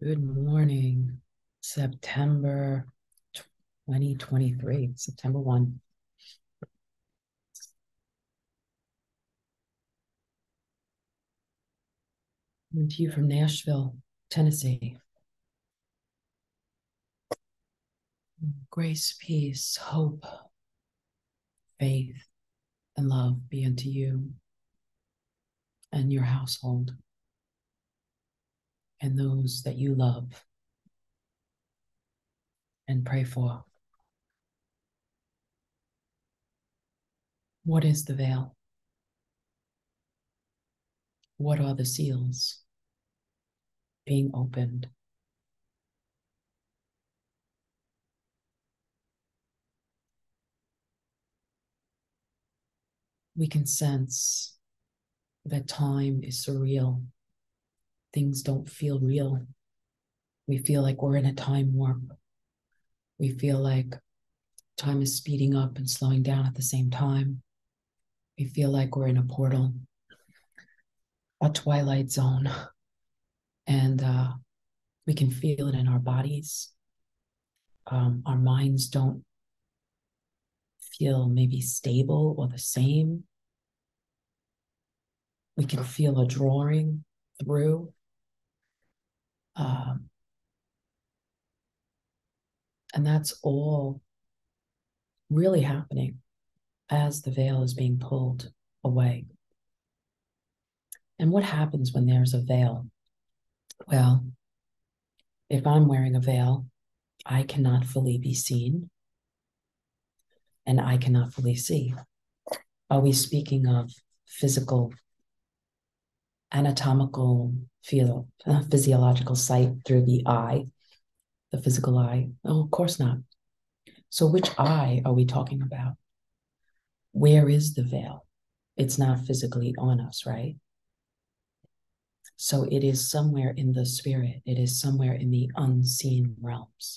Good morning, September 2023, September 1. Coming to you from Nashville, Tennessee. Grace, peace, hope, faith, and love be unto you and your household and those that you love and pray for. What is the veil? What are the seals being opened? We can sense that time is surreal. Things don't feel real. We feel like we're in a time warp. We feel like time is speeding up and slowing down at the same time. We feel like we're in a portal, a twilight zone, and we can feel it in our bodies. Our minds don't feel maybe stable or the same. We can feel a drawing through. And that's all really happening as the veil is being pulled away. And what happens when there's a veil? Well, if I'm wearing a veil, I cannot fully be seen, and I cannot fully see. Are we speaking of physical, anatomical, physiological sight through the eye, the physical eye? Oh, of course not. So which eye are we talking about? Where is the veil? It's not physically on us, right? So it is somewhere in the spirit. It is somewhere in the unseen realms.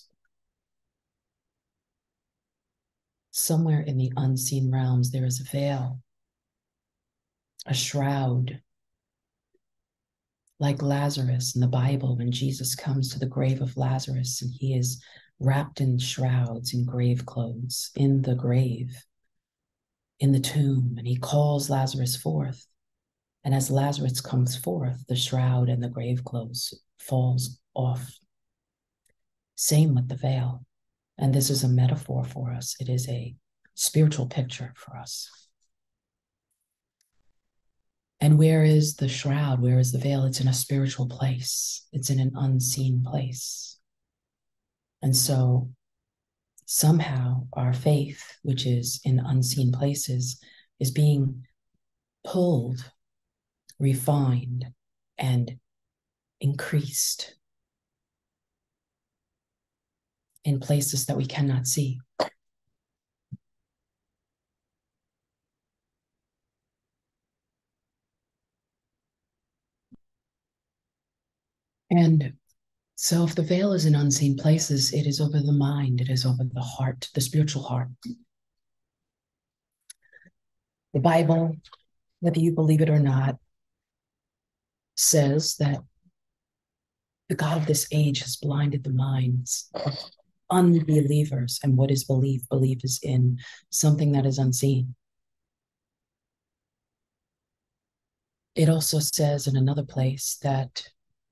Somewhere in the unseen realms, there is a veil, a shroud, like Lazarus in the Bible, when Jesus comes to the grave of Lazarus and he is wrapped in shrouds and grave clothes in the grave, in the tomb, and he calls Lazarus forth. And as Lazarus comes forth, the shroud and the grave clothes falls off. Same with the veil. And this is a metaphor for us. It is a spiritual picture for us. And where is the shroud? Where is the veil? It's in a spiritual place. It's in an unseen place. And so somehow our faith, which is in unseen places, is being pulled, refined, and increased in places that we cannot see. And so if the veil is in unseen places, it is over the mind, it is over the heart, the spiritual heart. The Bible, whether you believe it or not, says that the God of this age has blinded the minds of unbelievers. And what is belief? Belief is in something that is unseen. It also says in another place that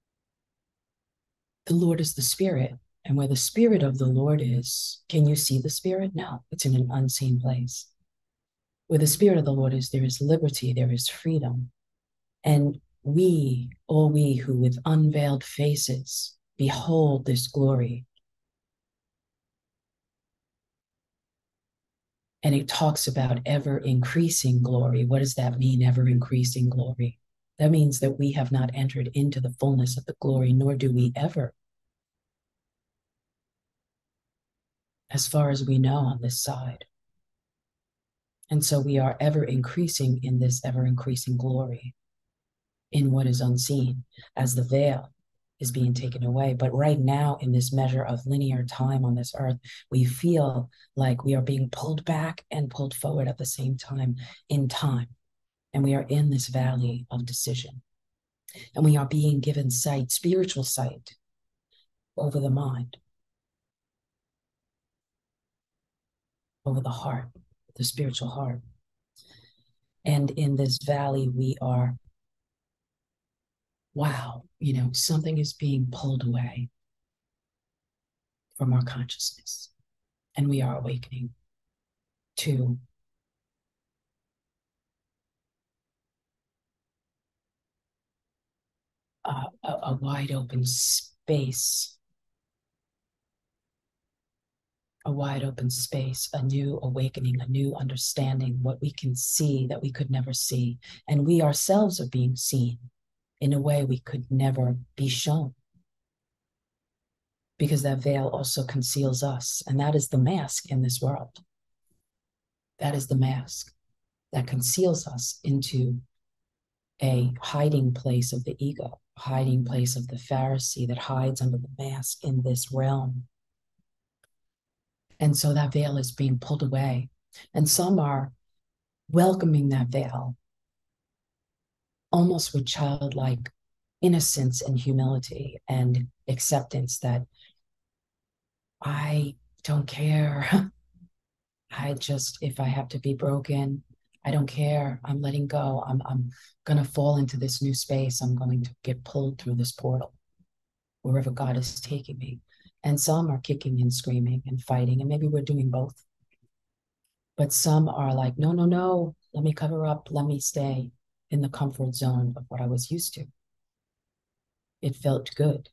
the Lord is the Spirit. And where the Spirit of the Lord is, can you see the Spirit? No, it's in an unseen place. Where the Spirit of the Lord is, there is liberty, there is freedom. And we, all we who with unveiled faces behold this glory. And it talks about ever increasing glory. What does that mean, ever increasing glory? That means that we have not entered into the fullness of the glory, nor do we ever, as far as we know on this side. And so we are ever increasing in this ever increasing glory in what is unseen as the veil is being taken away. But right now, in this measure of linear time on this earth, we feel like we are being pulled back and pulled forward at the same time in time. And we are in this valley of decision. And we are being given sight, spiritual sight, over the mind, over the heart, the spiritual heart. And in this valley, we are, wow, something is being pulled away from our consciousness. And we are awakening to a wide open space, a new awakening, a new understanding, what we can see that we could never see. And we ourselves are being seen in a way we could never be shown, because that veil also conceals us. And that is the mask in this world. That is the mask that conceals us into a hiding place of the ego, a hiding place of the Pharisee that hides under the mask in this realm. And so that veil is being pulled away. And some are welcoming that veil almost with childlike innocence and humility and acceptance that I don't care. If I have to be broken, I don't care. I'm letting go. I'm going to fall into this new space. I'm going to get pulled through this portal, wherever God is taking me. And some are kicking and screaming and fighting, and maybe we're doing both. But some are like, no, no, no, let me cover up. Let me stay in the comfort zone of what I was used to. It felt good.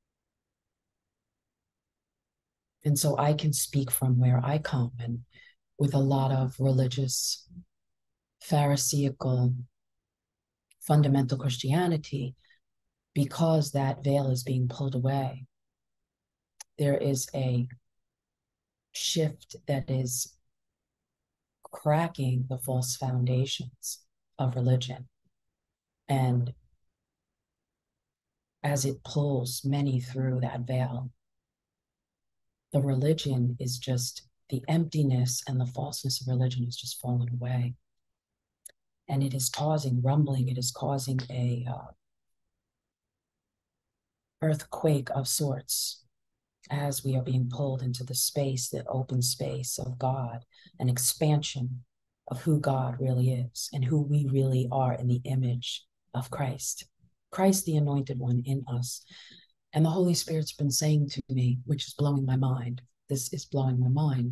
And so I can speak from where I come, and with a lot of religious, Pharisaical, fundamental Christianity, because that veil is being pulled away. There is a shift that is cracking the false foundations of religion. And as it pulls many through that veil, the religion is just, the emptiness and the falseness of religion is just falling away. And it is causing rumbling. It is causing a earthquake of sorts as we are being pulled into the space, the open space of God, an expansion of who God really is and who we really are in the image of Christ. Christ, the anointed one in us. And the Holy Spirit's been saying to me, which is blowing my mind, this is blowing my mind,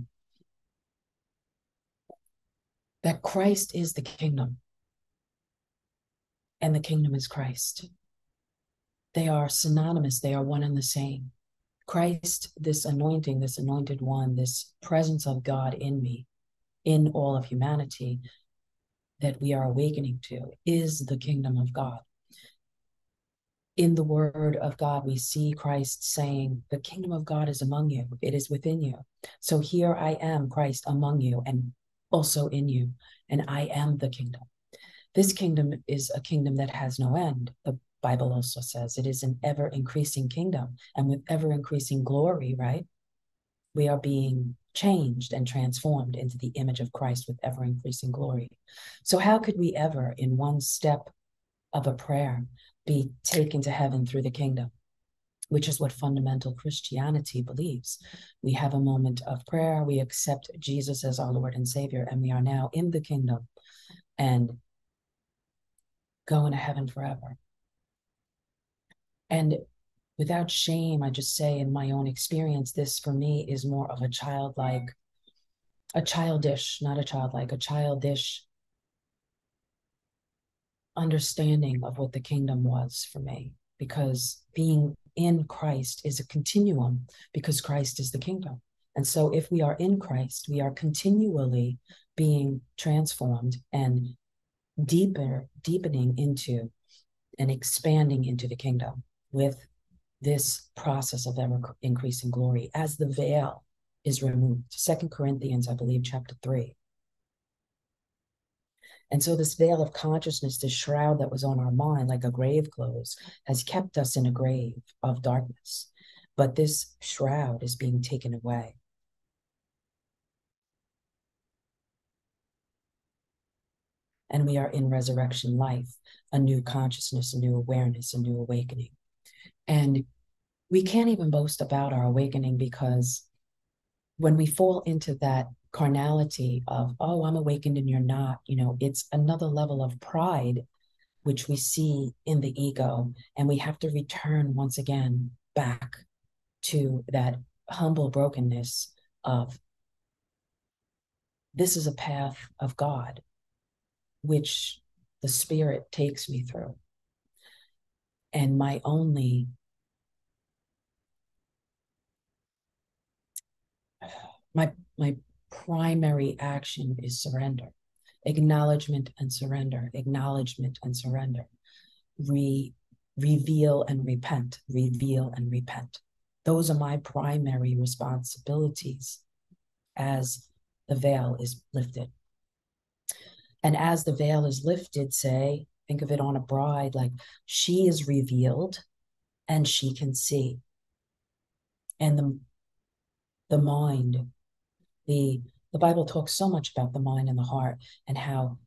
that Christ is the kingdom, and the kingdom is Christ. They are synonymous. They are one and the same. Christ, this anointing, this anointed one, this presence of God in me, in all of humanity that we are awakening to, is the kingdom of God. In the word of God, we see Christ saying, the kingdom of God is among you. It is within you. So here I am, Christ, among you and also in you, and I am the kingdom. This kingdom is a kingdom that has no end. The Bible also says it is an ever-increasing kingdom, and with ever-increasing glory, right? We are being changed and transformed into the image of Christ with ever-increasing glory. So how could we ever, in one step of a prayer, be taken to heaven through the kingdom, which is what fundamental Christianity believes? We have a moment of prayer, we accept Jesus as our Lord and Savior, and we are now in the kingdom and going to heaven forever. And without shame, I just say in my own experience, this for me is more of a childish understanding of what the kingdom was for me, because being in Christ is a continuum, because Christ is the kingdom. And so if we are in Christ, we are continually being transformed and deepening into and expanding into the kingdom with this process of ever increasing glory as the veil is removed. 2 Corinthians, I believe, chapter 3. And so this veil of consciousness, this shroud that was on our mind, like a grave clothes, has kept us in a grave of darkness. But this shroud is being taken away. And we are in resurrection life, a new consciousness, a new awareness, a new awakening. And we can't even boast about our awakening, because when we fall into that carnality of, oh, I'm awakened and you're not, it's another level of pride, which we see in the ego. And we have to return once again back to that humble brokenness of, this is a path of God, which the Spirit takes me through. And my primary action is surrender, acknowledgement and surrender, acknowledgement and surrender, reveal and repent, reveal and repent. Those are my primary responsibilities as the veil is lifted. And as the veil is lifted, say, think of it on a bride, like she is revealed and she can see. And the mind, the Bible talks so much about the mind and the heart and how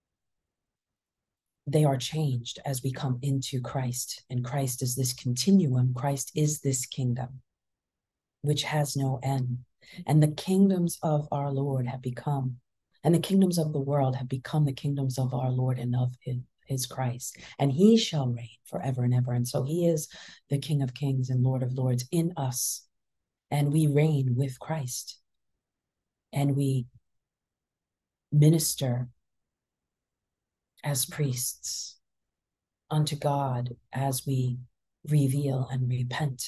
they are changed as we come into Christ. And Christ is this continuum. Christ is this kingdom, which has no end. And the kingdoms of our Lord have become, and the kingdoms of the world have become the kingdoms of our Lord and of his Christ. And he shall reign forever and ever. And so he is the King of kings and Lord of lords in us. And we reign with Christ. And we minister as priests unto God as we reveal and repent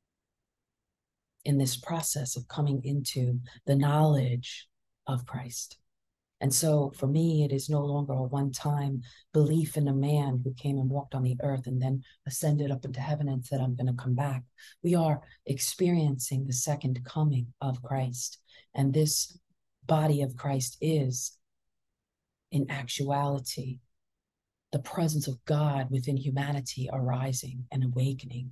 in this process of coming into the knowledge of Christ. And so for me, it is no longer a one-time belief in a man who came and walked on the earth and then ascended up into heaven and said, I'm going to come back. We are experiencing the second coming of Christ. And this body of Christ is, in actuality, the presence of God within humanity arising and awakening.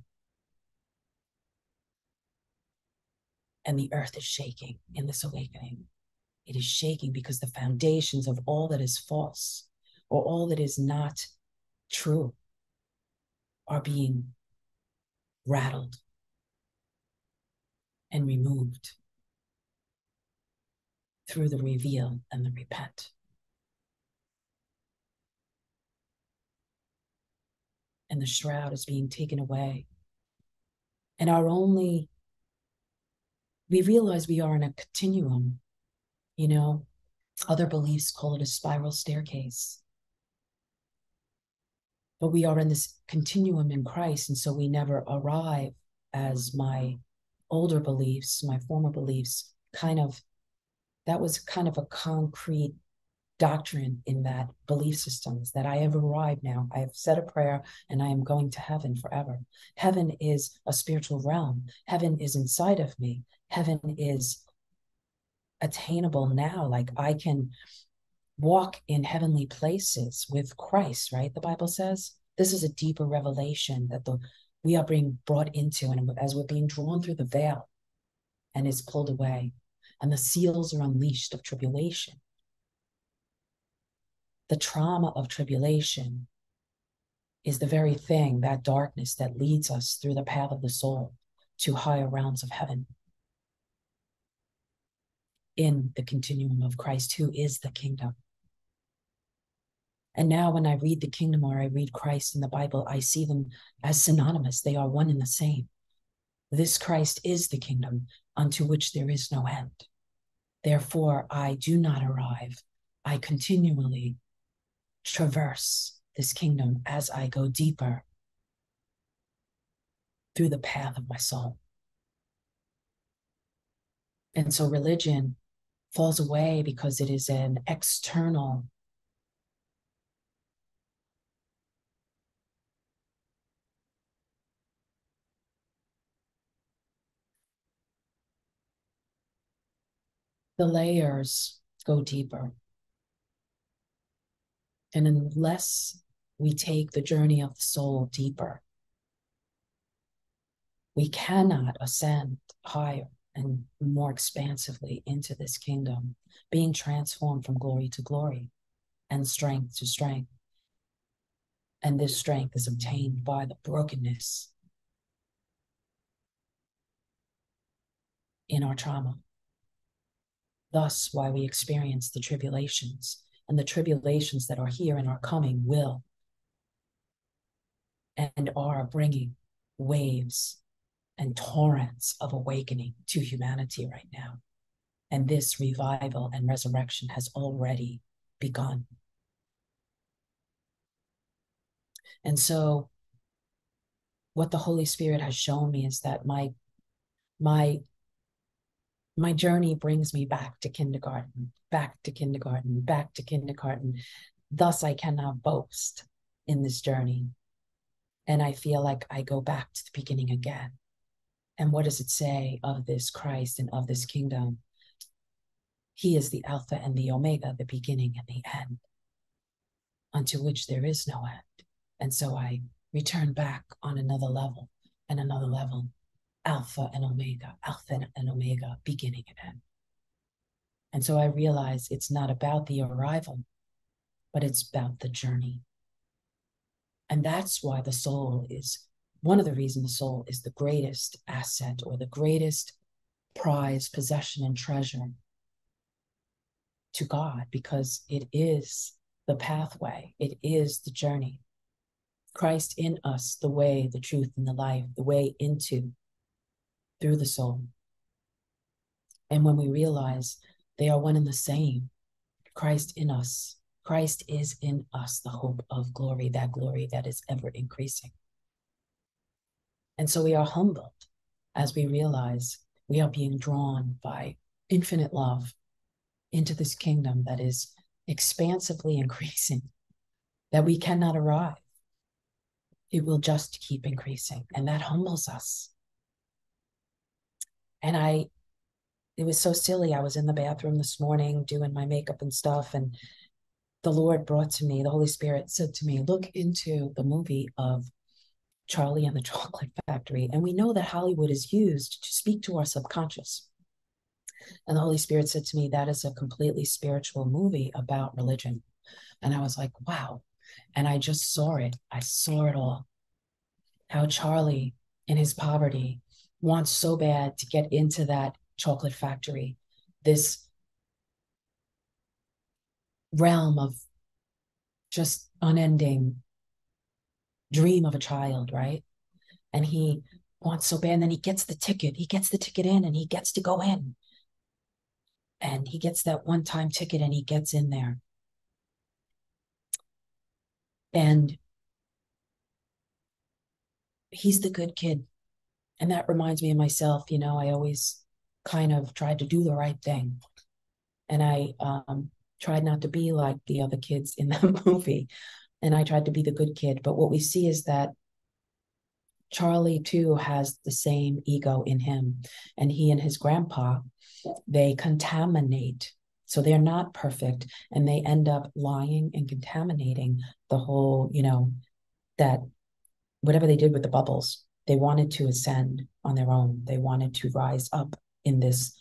And the earth is shaking in this awakening. It is shaking because the foundations of all that is false or all that is not true are being rattled and removed through the reveal and the repent. And the shroud is being taken away. And we realize we are in a continuum. Other beliefs call it a spiral staircase. But we are in this continuum in Christ, and so we never arrive, as my older beliefs, my former beliefs, that was kind of a concrete doctrine in that belief system, is that I have arrived now. I have said a prayer and I am going to heaven forever. Heaven is a spiritual realm. Heaven is inside of me. Heaven is attainable now. Like I can walk in heavenly places with Christ, right? The Bible says this is a deeper revelation that we are being brought into, and as we're being drawn through the veil and it's pulled away and the seals are unleashed of tribulation. The trauma of tribulation is the very thing, that darkness that leads us through the path of the soul to higher realms of heaven in the continuum of Christ, who is the kingdom. And now when I read the kingdom or I read Christ in the Bible, I see them as synonymous. They are one and the same. This Christ is the kingdom unto which there is no end. Therefore, I do not arrive. I continually traverse this kingdom as I go deeper through the path of my soul. And so religion falls away because it is an external the layers go deeper. And unless we take the journey of the soul deeper, we cannot ascend higher and more expansively into this kingdom, being transformed from glory to glory and strength to strength. And this strength is obtained by the brokenness in our trauma. Thus, why we experience the tribulations, and the tribulations that are here and are coming will and are bringing waves and torrents of awakening to humanity right now. And this revival and resurrection has already begun. And so what the Holy Spirit has shown me is that my journey brings me back to kindergarten, back to kindergarten, back to kindergarten. Thus, I cannot boast in this journey. And I feel like I go back to the beginning again. And what does it say of this Christ and of this kingdom? He is the Alpha and the Omega, the beginning and the end, unto which there is no end. And so I return back on another level and another level. Alpha and Omega, beginning and end. And so I realize it's not about the arrival, but it's about the journey. And that's why the soul is, one of the reasons the soul is the greatest asset or the greatest prize, possession, and treasure to God, because it is the pathway, it is the journey. Christ in us, the way, the truth, and the life, the way into, through the soul. And when we realize they are one and the same, Christ in us, Christ is in us, the hope of glory that is ever increasing. And so we are humbled as we realize we are being drawn by infinite love into this kingdom that is expansively increasing, that we cannot arrive. It will just keep increasing, and that humbles us. And it was so silly. I was in the bathroom this morning doing my makeup and stuff, and the Lord brought to me, the Holy Spirit said to me, look into the movie of Charlie and the Chocolate Factory. And we know that Hollywood is used to speak to our subconscious. And the Holy Spirit said to me, that is a completely spiritual movie about religion. And I was like, wow. And I just saw it. I saw it all. How Charlie, in his poverty, wants so bad to get into that chocolate factory, this realm of just unending dream of a child, right? And he wants so bad, and then he gets the ticket. He gets the ticket in, and he gets to go in. And he gets that one-time ticket, and he gets in there. And he's the good kid. And that reminds me of myself. You know, I always kind of tried to do the right thing. And I tried not to be like the other kids in that movie. And I tried to be the good kid. But what we see is that Charlie, too, has the same ego in him. And he and his grandpa, they contaminate. So they're not perfect. And they end up lying and contaminating the whole, you know, that whatever they did with the bubbles, they wanted to ascend on their own. They wanted to rise up in this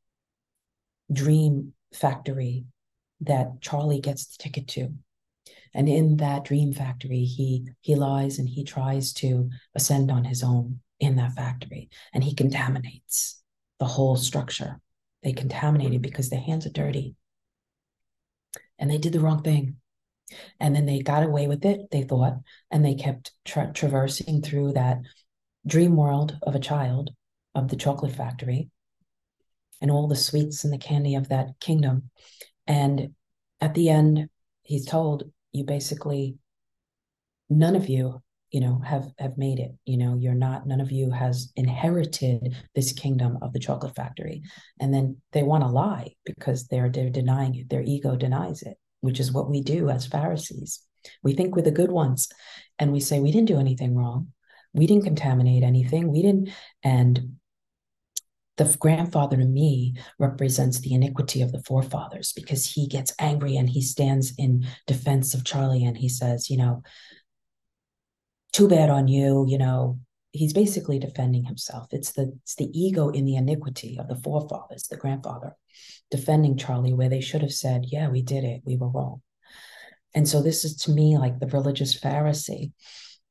dream factory that Charlie gets the ticket to. And in that dream factory, he lies and he tries to ascend on his own in that factory. And he contaminates the whole structure. They contaminate it because their hands are dirty. And they did the wrong thing. And then they got away with it, they thought, and they kept traversing through that dream world of a child, of the chocolate factory, and all the sweets and the candy of that kingdom. And at the end, he's told, you basically, none of you, you know, have made it. You know, you're not, none of you has inherited this kingdom of the chocolate factory. And then they want to lie because they're denying it. Their ego denies it, which is what we do as Pharisees. We think we're the good ones, and we say we didn't do anything wrong. We didn't contaminate anything. We didn't. And the grandfather to me represents the iniquity of the forefathers, because he gets angry and he stands in defense of Charlie and he says, you know, too bad on you, you know. He's basically defending himself. It's the ego in the iniquity of the forefathers, the grandfather, defending Charlie, where they should have said, yeah, we did it. We were wrong. And so this is, to me, like the religious Pharisee.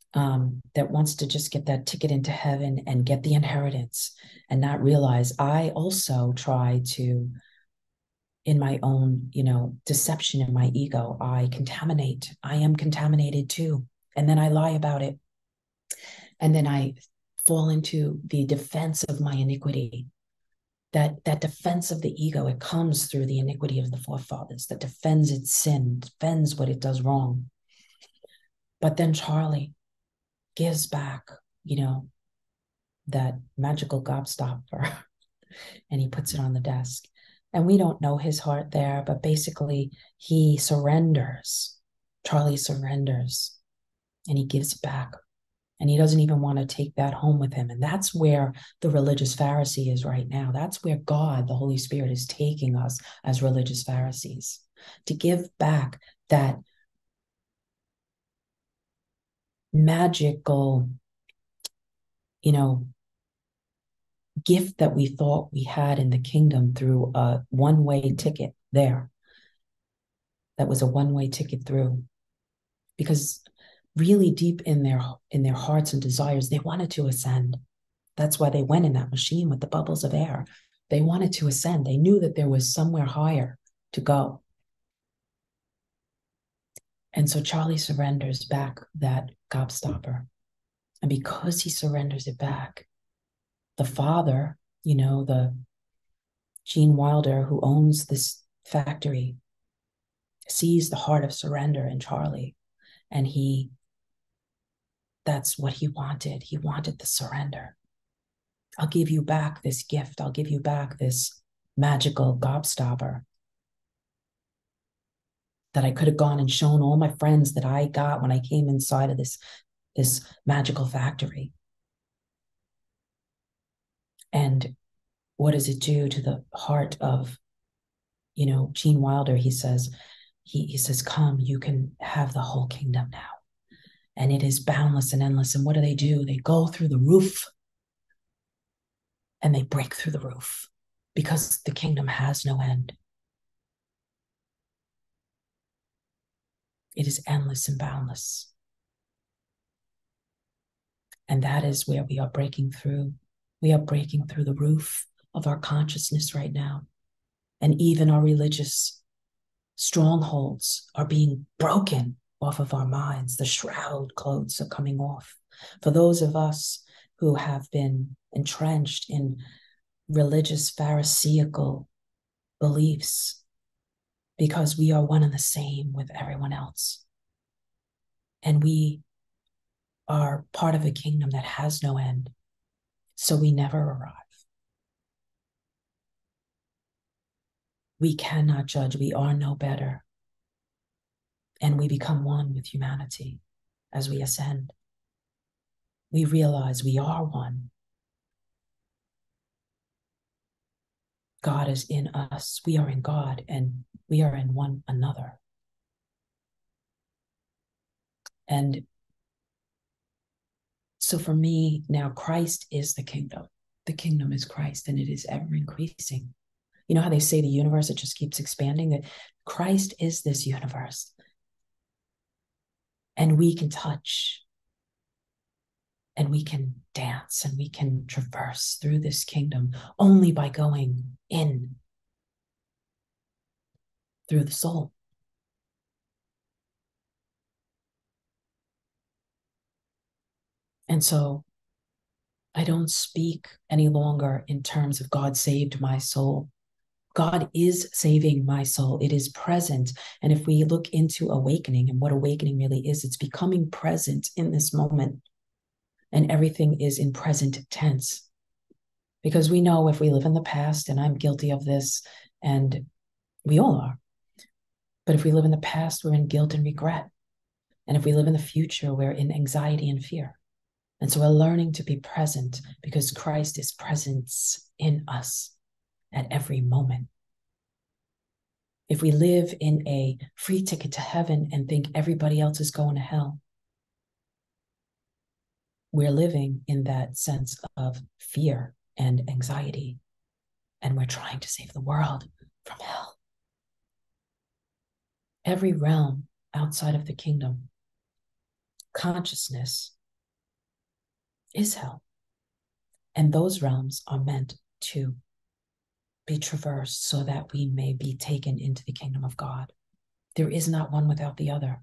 that wants to just get that ticket into heaven and get the inheritance and not realize I also try to, in my own, deception in my ego, I contaminate. I am contaminated too. And then I lie about it. And then I fall into the defense of my iniquity. That defense of the ego, it comes through the iniquity of the forefathers, that defends its sin, defends what it does wrong. But then Charlie gives back, that magical gobstopper, and he puts it on the desk. And we don't know his heart there, but basically he surrenders. Charlie surrenders, and he gives back. And he doesn't even want to take that home with him. And that's where the religious Pharisee is right now. That's where God, the Holy Spirit, is taking us as religious Pharisees, to give back that magical, gift that we thought we had in the kingdom through a one-way ticket there. That was a one-way ticket through. Because really deep in their hearts and desires, they wanted to ascend. That's why they went in that machine with the bubbles of air. They wanted to ascend. They knew that there was somewhere higher to go. And so Charlie surrenders back that gobstopper. And because he surrenders it back, the father, the Gene Wilder, who owns this factory, sees the heart of surrender in Charlie. And that's what he wanted. He wanted the surrender. I'll give you back this gift. I'll give you back this magical gobstopper that I could have gone and shown all my friends that I got when I came inside of this magical factory. And what does it do to the heart of, Gene Wilder? He says, he says, come, you can have the whole kingdom now. And it is boundless and endless. And what do? They go through the roof, and they break through the roof, because the kingdom has no end. It is endless and boundless. And that is where we are breaking through. We are breaking through the roof of our consciousness right now. And even our religious strongholds are being broken off of our minds. The shroud clothes are coming off. For those of us who have been entrenched in religious Pharisaical beliefs, because we are one and the same with everyone else. And we are part of a kingdom that has no end. So we never arrive. We cannot judge. We are no better. And we become one with humanity as we ascend. We realize we are one. God is in us. We are in God, and we are in one another. And so for me now, Christ is the kingdom. The kingdom is Christ, and it is ever increasing. You know how they say the universe, it just keeps expanding? That Christ is this universe. And we can touch, and we can dance, and we can traverse through this kingdom only by going in through the soul. And so I don't speak any longer in terms of God saved my soul. God is saving my soul. It is present. And if we look into awakening and what awakening really is, it's becoming present in this moment. And everything is in present tense. Because we know if we live in the past, and I'm guilty of this, and we all are. But if we live in the past, we're in guilt and regret. And if we live in the future, we're in anxiety and fear. And so we're learning to be present, because Christ is presence in us at every moment. If we live in a free ticket to heaven and think everybody else is going to hell, we're living in that sense of fear and anxiety, and we're trying to save the world from hell. Every realm outside of the kingdom, consciousness is hell. And those realms are meant to be traversed so that we may be taken into the kingdom of God. There is not one without the other.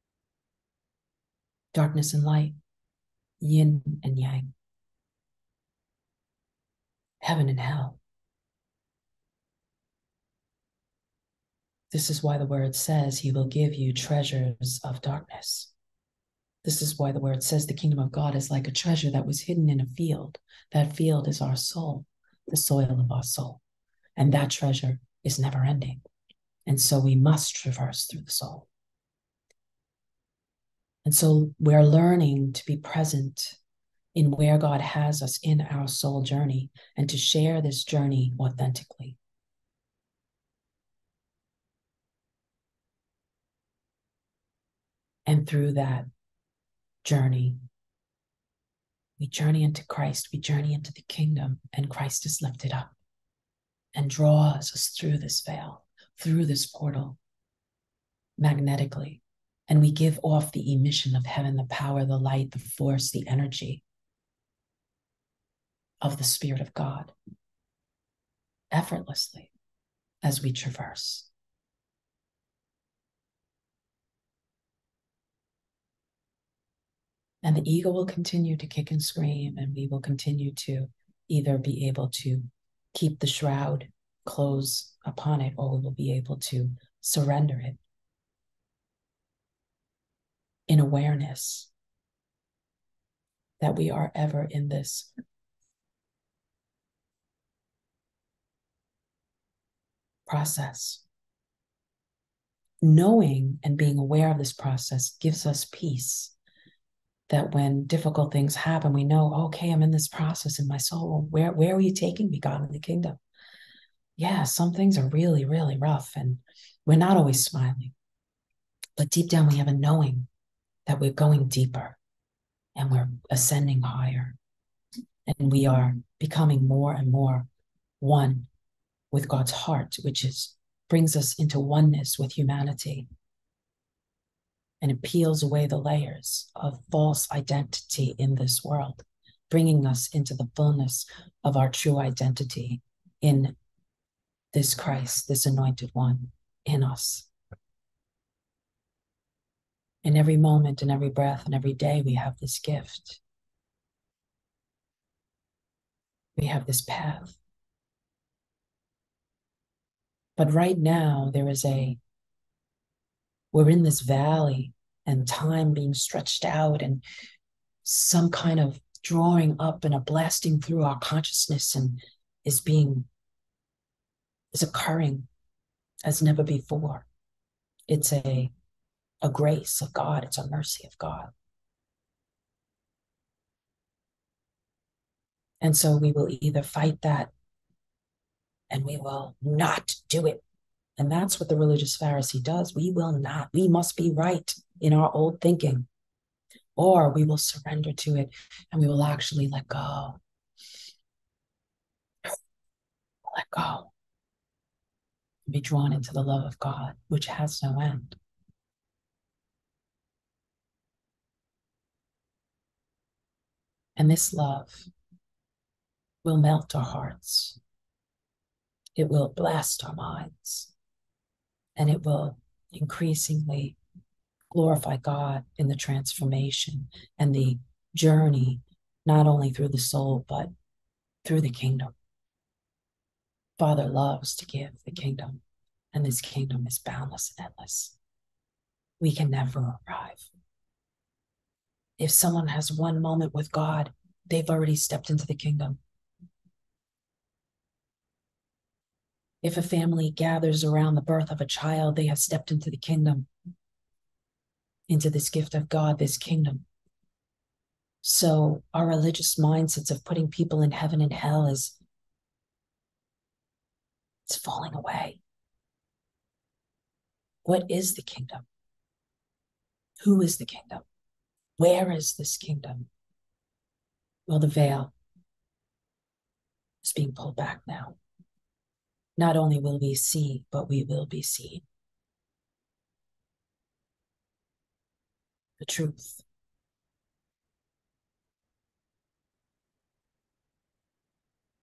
Darkness and light, yin and yang, heaven and hell. This is why the word says he will give you treasures of darkness. This is why the word says the kingdom of God is like a treasure that was hidden in a field. That field is our soul, the soil of our soul. And that treasure is never ending. And so we must traverse through the soul. And so we're learning to be present in where God has us in our soul journey and to share this journey authentically. And through that journey, we journey into Christ, we journey into the kingdom, and Christ is lifted up and draws us through this veil, through this portal, magnetically. And we give off the emission of heaven, the power, the light, the force, the energy of the Spirit of God effortlessly as we traverse. And the ego will continue to kick and scream, and we will continue to either be able to keep the shroud, close upon it, or we will be able to surrender it in awareness that we are ever in this process. Knowing and being aware of this process gives us peace. That when difficult things happen, we know, okay, I'm in this process in my soul. Where are you taking me, God, in the kingdom? Yeah, some things are really, really rough, and we're not always smiling. But deep down, we have a knowing that we're going deeper and we're ascending higher. And we are becoming more and more one with God's heart, which brings us into oneness with humanity. And it peels away the layers of false identity in this world, bringing us into the fullness of our true identity in this Christ, this anointed one in us. In every moment, in every breath, and every day, we have this gift. We have this path. But right now, we're in this valley and time being stretched out and some kind of drawing up and a blasting through our consciousness and is occurring as never before. It's a grace of God. It's a mercy of God. And so we will either fight that and we will not do it. And that's what the religious Pharisee does. We will not. We must be right in our old thinking. Or we will surrender to it and we will actually let go. Let go. And be drawn into the love of God, which has no end. And this love will melt our hearts. It will blast our minds. And it will increasingly glorify God in the transformation and the journey, not only through the soul, but through the kingdom. Father loves to give the kingdom, and this kingdom is boundless and endless. We can never arrive. If someone has one moment with God, they've already stepped into the kingdom. If a family gathers around the birth of a child, they have stepped into the kingdom, into this gift of God, this kingdom. So our religious mindsets of putting people in heaven and hell it's falling away. What is the kingdom? Who is the kingdom? Where is this kingdom? Well, the veil is being pulled back now. Not only will we see, but we will be seen. The truth